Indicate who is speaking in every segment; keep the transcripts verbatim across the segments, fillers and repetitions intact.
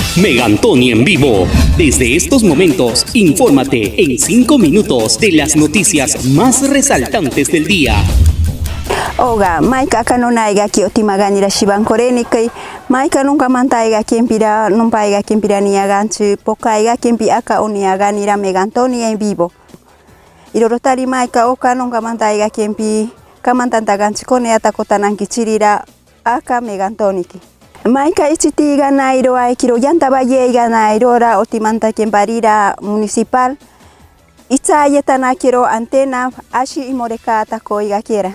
Speaker 1: Megantoni en vivo. Desde estos momentos, infórmate en cinco minutos de las noticias más resaltantes del día.
Speaker 2: Oga, maika kanonaiga ki otimaganira shibankorenikei, maika nunca mantaiga kiempira, numpaiga kiempira niaganchi, pokaiga kiempi aka uniaganira Megantoni en vivo. Irorotari maika oka nunca mantaiga kiempi, kamantantaganchi kone atakotananki chirira aka Megantoniki. Maika ichitiga nairo aikiro yantabayeiga nairora otimanta kiemparira municipal, itzayetana kiro antena ashi imoreka atakoiga kiera.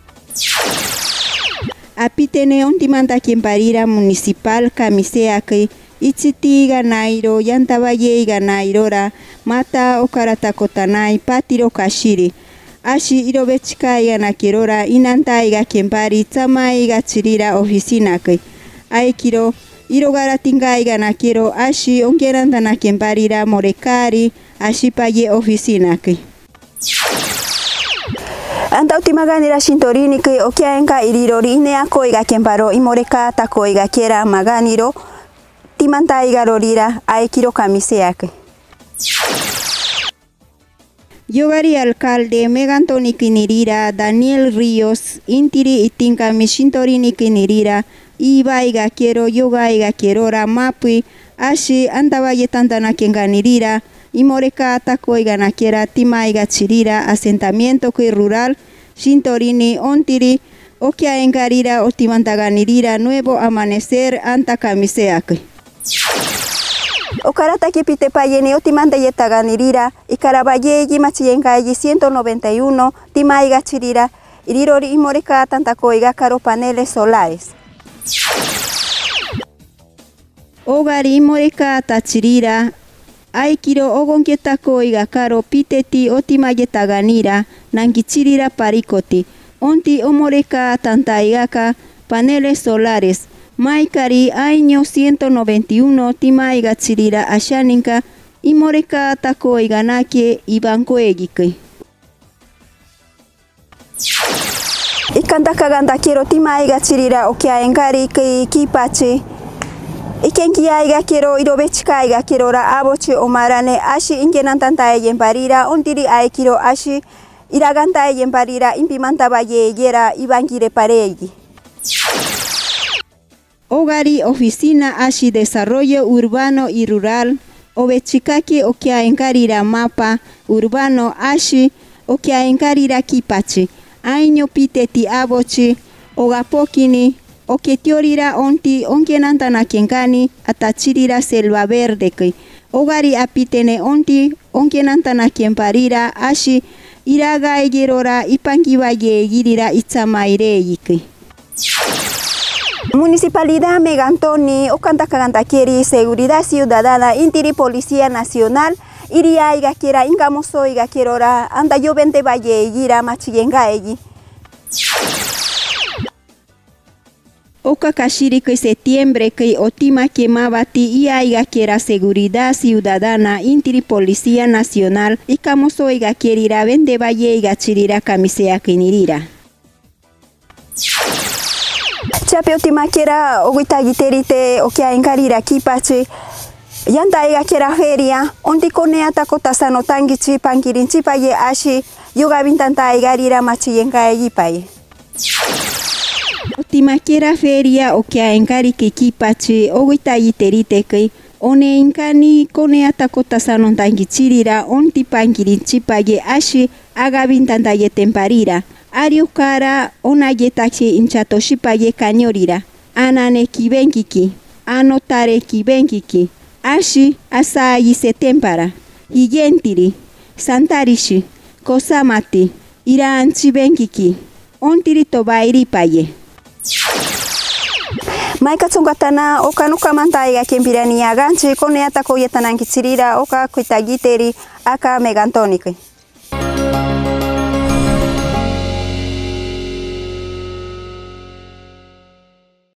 Speaker 2: Apitene ontimanta kiemparira municipal kamisea que ichitiga nairo yantabayeiga nairora mata okaratakotanai patiro kashiri. Ashi irobechikaiga nakirora inantaiga kiempari tsamaiga chirira oficina que. Aikiro irogaratingaiga nakiro ashi onkerantana kiemparira morekari ashi paye oficina que. Anta utimaganira shintorini que okiaenka irirorine akoiga kiemparo imoreka takoiga kiera maganiro timantaiga rorira aikiro kamisea que. Yogari alcalde Megantoni kinirira Daniel Ríos intiri itinka mishintorini kinirira ibaiga quiero yogaiga quiero ramapui ashi antabayetantana kenganirira imoreka atakoiga nakiera timaiga chirira asentamiento que rural shintorini ontiri okia engarira otimantaganirira nuevo amanecer anta kamiseake. Okarata kipite payeni otimanda yetaganirira ikarabaye yimachiyengayi ciento noventa y uno timaiga chirira irirori imoreka tantakoiga caro paneles solares. Ogari imoreka tachirira aikiro ogonkietakoiga caro piteti otimayetaganira nangichirira parikoti onti omoreka tantaigaka paneles solares. Maikari año ciento noventa y uno timaiga chirira ashaninka imoreka takoiga nake ibankoegike. Ikantaka ganda quiero timaiga chirira okia engari ke kipache. Ikenkiaiga quiero irobechikaiga quiero ra aboche omarane ashi inkenantanta yemparira ontiri aikiro ashi iraganta yemparira impimanta baye yera ibangire pareigi. Ogari oficina ashi desarrollo urbano y rural obechikaki okia enkarira mapa urbano ashi okia enkarira kipachi año piteti abochi ogapokini oketiorira onti onkenantana kenkani atachirira selva verde que ogari apitene onti onkenantana kenparira ashi iraga egerora ipankibaye girira itzamaireiki. Municipalidad Megantoni, Ocantacagantaqueri, Seguridad Ciudadana, Intiri Policía Nacional, Iriaiga Kira, Ingamosoiga Kirora, Anda Yovente Valle, Gira Machiengaegi. Oka Kashiri que septiembre que Otima Quemabati Iaiga Kira Seguridad Ciudadana, Intiri Policía Nacional, y Camosoiga Kirira, Vende Valle, Gachirira, Camisea Kinirira. Chape otima kera oguitagi terite okia enkarira kipache yantaiga kera feria onti konea takota sano tangichi pankirinchi paye ashi yoga bintanta igarira machiyenga yipaye. Otima kera feria okia enkari ke kipache oguitagi terite ke one inkani konea takota sano tangichirira onti pankirinchi paye ashi aga bintanta yetemparira. Ariukara onayetachi inchatoshipaye kanyorira anane kibenkiki anotare kibenkiki ashi asayi setempara higentiri santarishi kosamati iranchi benkiki ontiri tobairipaye. Maika tsongatana oka nuka mantaiga kempirania ganchi kone atako yetanankichirira oka kuitagiteri aka Megantonike.